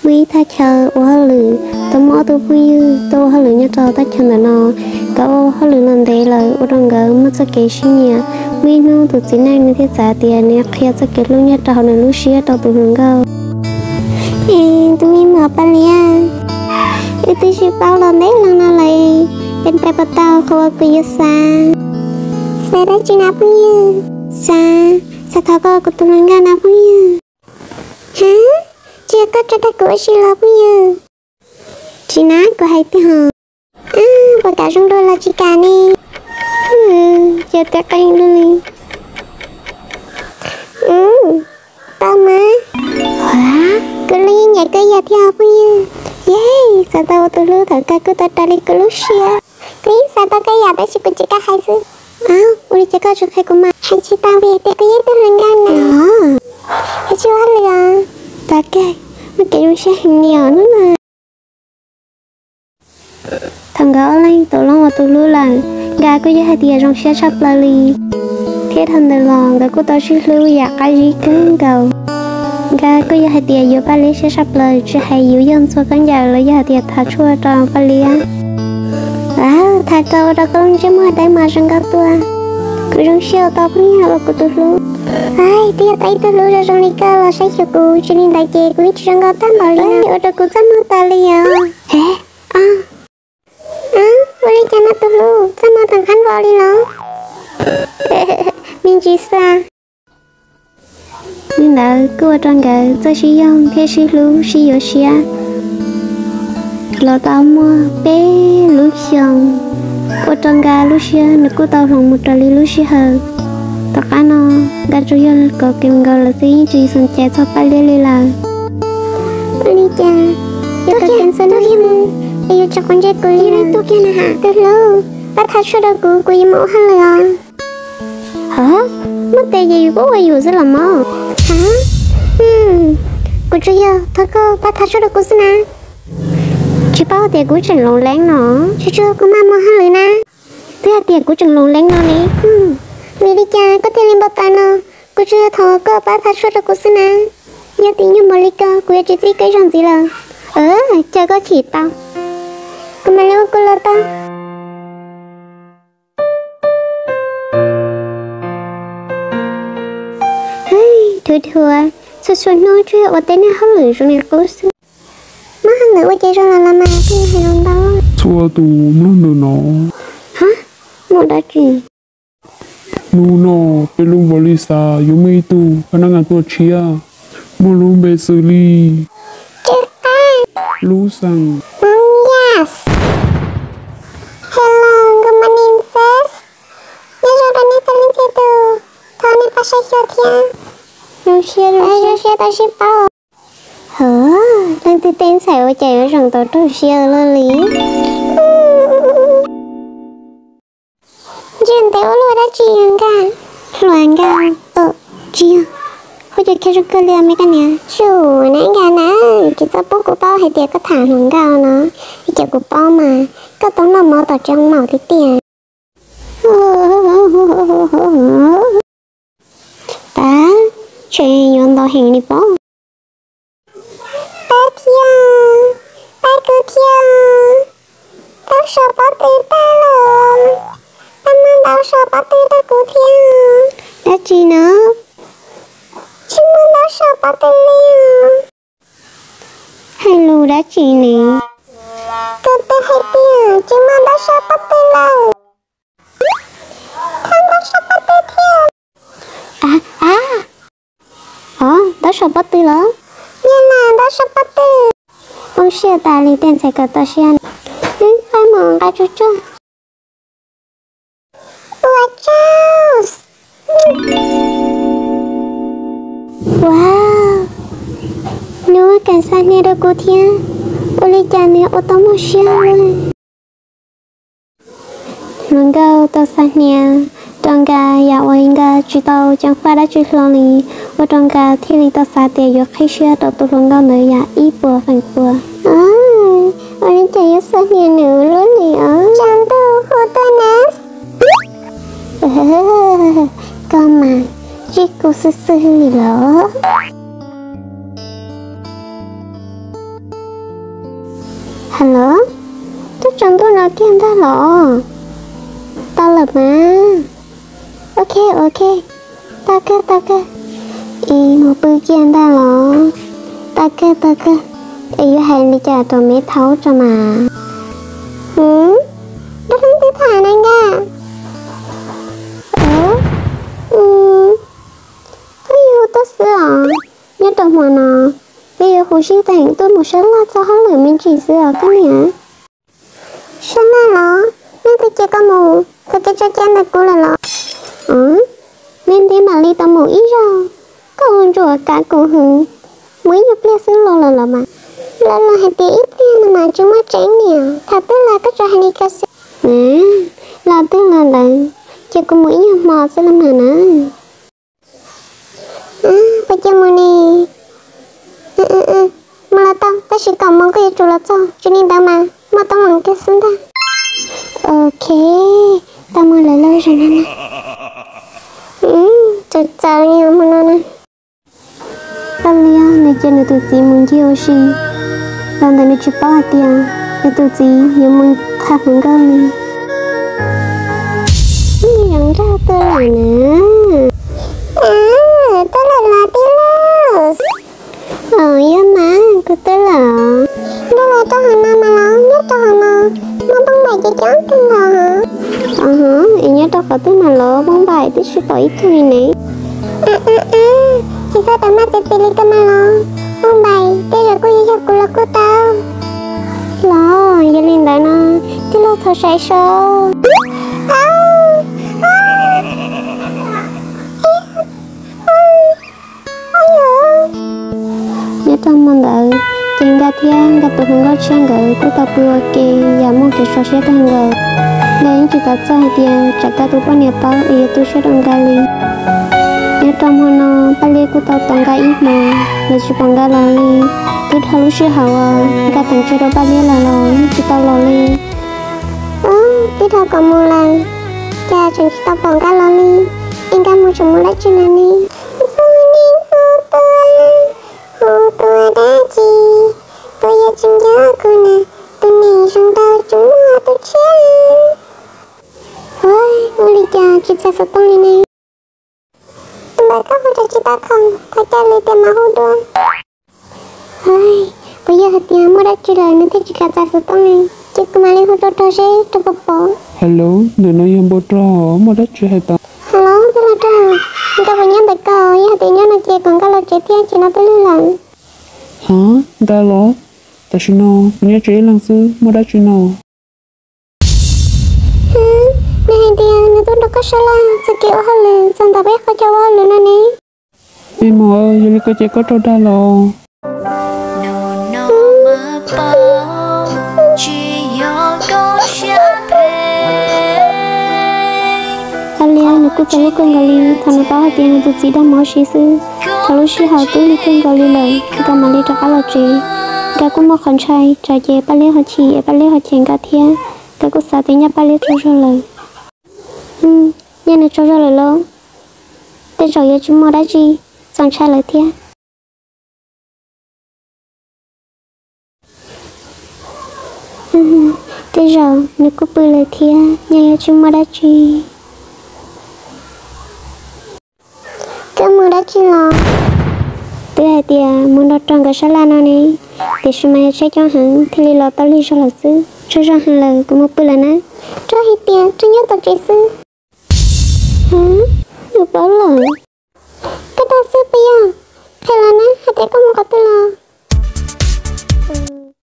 mi tha chờ ô hơ lử tôi mò tôi vui tôi hơ lử nhớ trò ta chờ là nó cậu hơ lử làm đấy là ô đồng gỡ mất cho cái xin nhỉ mi nu tụi chị này như thế giá tiền nè khi cho cái lúc nhớ trò này lúc xưa trò tụi hướng gỡ tụi mi mở ba lia tôi chỉ bao lần đấy lần nào lại bên tay bắt tao không có gì xa sẽ đã chỉ nào bao nhiêu xa xa thọ có tụi hướng gỡ nào bao nhiêu hả chưa có cho ta của chị là bao nhiêu chị nói của hai tiếng hả và cả trong đôi là chị cả nè giờ ta canh luôn đi tao má hả cứ lấy nhảy cái giờ theo bao nhiêu yeah sao tao tôi lưu thở ca cứ tao trả lại cứ lúc xưa cái sao tao cái giờ đấy chỉ còn chị cả hai chứ udah cakap juga aku mah haji tahu ya tak kaya tu lengan haji wala tak kaya mungkin usah nhiều nữa mà thằng gái lên tụi nó mà tụi lú là gà có hai tiền trong xe sắp là li thế thằng đời lòn gà của tao chỉ lưu dạ cái gì cứ cầu gà có hai tiền vô ba lý xe sắp là chỉ hay yếu dân số cán giàu lấy hai tiền thà chua tròn ba lý á thà trâu đã con chứ mà đây mà răng cao tua cứ răng siêu tao cũng nhà của tụi lú ai tia tay tụi lú ra răng đi cao là sẽ cho cô cho nên đại chế cũng răng cao tám bảo lý ở đây cũng dám mua ta li à boleh jangan dulu sama tangan boleh loh mình chỉ xa nhưng là cô trong cái tôi sử dụng thế sử dụng sử dụng xe lo tao mua bé lúa xong cô trong cái lúa xe nó cô tao lòng một trò lúa xe hơn tất cả nó gà chủ yếu có kim gọi là gì chỉ son chạy cho ba lê là đi cha tôi có tiền sơn đi yêu cho con trai cười đi tôi kia nè hả từ lâu bác thật sự đâu của yêu mẫu hay là hả mất tiền gì bố yêu rất là mơ hả cô chú yêu thôi cô bác thật sự đâu của xin à chỉ bao tiền của Trần Long Lén nó chú chú có mà mơ hay là tôi tiền của Trần Long Lén nó nè vì đi cha có tiền lên bao tay nó cô chú thôi cô bác thật sự đâu của xin à nhớ tiền như một ly cơ cô chỉ gì cái rong gì là chờ có chỉ tao kemana aku letak? Hei, thua, sesuatu nói chuyện ở tên này không lười rồi nè cô sư. Má không lười chơi rồi là làm mà cái này không đâu. Xua tù nó. Hả? Một đó gì? Nó, pe lung vào lisa, yung may tu, khả năng tu chia, mo lung be xử lý. Chết ta. Lú sang. Yes. Hello, good morning, sis. Nhớ rồi này tôi lên xe từ. Thôi này bà sẽ cho thiên. Rồi xe tôi sẽ bao. Hả? Đang từ tên xảy ở chạy ở rừng tôi tôi xe lơ lý. Chuyện tế ô lùa đã chị hẳn cả. Loạn cả. Chị hả? Hồi giờ kia rồi cơ lừa mấy cái nè. Chú nãy gà nè. Chị tao bố của bao hay tiệt có thẳng hẳn gạo nó. Chị của bao mà. Có tống là màu tỏ trong màu tí tiền. Ba, chuyện yon đó hình đi bó. Ba thiên, ba cứ thiên. Tao sợ bó tì ta lộn. Tao mang tao sợ bó tì ta cứ thiên. Đã chị nữa. Chị mang tao sợ bó tì liền. Hello đã chị nè. Tôi hay tiền, chị mà đã sợ bắt tay lâu. Thân đã sợ bắt tay thiệt. Đã sợ bắt tay lâu. Nhưng là đã sợ bắt tay. Ông xưa ta lý tên sẽ có tao xuyên. Phải mong cái chú chú. Ủa cháu. Wow. Nếu cảnh sát này đâu cô thiên. Boleh jangan otomosi. Nunggu tosanya, dongga ya oingga juta jangan pada juloni, dongga tili tosate yo kisah atau dongga no ya ibu fengbu. Orang caya sahnya nulu ni jangan hotonas. Kamu, jika sesuatu lo. Hello, tôi chẳng tôi nói kia ta lọ. Ta là mà. Ok. Ta cơ. Ý một bữa kia ta lọ. Ta cơ. Ý hay đi trả tôi mấy thấu cho mà. Đó không tư thả này nha. Có yêu tốt xưa nhớ đồng mà nó. Bây giờ hồ sinh thành tôi một sáng là cho hắn lời mình chỉ xưa cái này. Sáng là nó. Nên tôi chỉ có mù. Tôi cái cho chán là cô là nó. Nên thế mà đi tao mù ít rồi. Có hôn rùa cả cổ hứng. Mới nhập lê xứ lò mà. Là hãy tí ít tiền mà chúng mà tránh nè. Thật tức là các trò hành đi ca sĩ. Là tức là chỉ có mỗi nhập mò sẽ làm hả nè. Bây giờ mà nè. Mà là tao chỉ còn mong cái chủ là cho. Cho nên tao mà tao mong cái xứng ta. Ok. Tao mà lấy lời rồi nè. Chào chào nha mà nè. Tao liêu này chân là tụi chị muốn chiêu xì. Lần này chụp bao tiền. Để tụi chị nhớ mừng khá hứng gơ mình. Nhận ra tôi là nè. Tôi là Tilos. Iya mà, tôi là. Đó là tôi hả mà nó, nhất tôi hả mà. Nó bóng bài cho cháu tôi là hả? Em nhớ tôi có tôi là lỡ bóng bài tôi sẽ bỏ ít thôi nè. Thì sao tao mắt tôi đi cơ mà lo. Bóng bài, bây giờ cô như cho cô là cô tao. Lo, giờ lên đó nó. Tôi lo thôi sai sâu. Nhớ trong mong đợi trên gà thiên gà tụ hương gót chân gỡ của tàu bùa kì và mong kì so xe tăng gỡ nên chỉ tạo cho hai tiền trả cả tụ bao nhiêu bao ý tụ xe đồng gà li nhớ trong hôm nó ba lê của tàu tổng gà ít mà là chỉ bằng gà lò li tôi thao lúc xe hậu gà tặng chơi đâu ba lê là lò chỉ tàu lò li tôi thao còn mua là cha chẳng chỉ tàu bằng gà lò li em gà mua chồng mua lấy chân này đi tôi đã chi tôi giờ chừng nhớ cô nè tôi nhìn trong đầu chúng nó tôi chết thôi ngồi đi chờ chị sẽ sụp tông này tôi bảo các hỗ trợ chị ta không thay cha lấy tiền mà hỗ đuông thôi bây giờ thì mua đã chưa đời nữa thì chị cả sẽ sụp tông này chị cứ mà lấy hỗ trợ cho sẽ cho bố bố Hello, đứa nói em bố trò mà đã chưa hay ta. Hello, tôi là trò người ta phải nhắn tới câu nhưng tự nhiên là chị còn có là chị thiên chị nói tới lưu lần Hả? Ta lo? Ta chỉ nói, nhớ chế lần xưa mà đã chỉ nói. Nè hành tiền, tôi đâu có sao là sẽ kiểu hơn là xong ta biết có cho hơn nữa nè Em ơi, giờ có chế có trò đa lo. Nó cứ cho lúc cơn gà li, thằng nó bảo tiền tụi chị đang mò xí sư. Cho lúc xí hào túi li cơn gà li lời, cái mà li cho cá là chị. Gà cũng mò khẩn trai, trả về ba lê họ chỉ, ba lê họ chèn gà thiên. Gà cũng xả tiếng nhà ba lê cho lời. Nhà này cho lời lâu. Tên rồi giờ chúng mò đã chi, dọn trai lời thiên. Tên rồi, nó cũng bươi lời thiên, nhà chúng mò đã chi. Cái mưa đã chín lo từ hai tiền muốn đọc trong cái salon này để xem mai sẽ cho hắn thì lý lo tao lý cho là sư cho rằng hắn là cũng một bữa là nè cho hai tiền cho nhớ tao chạy sư hả? Được bảo lời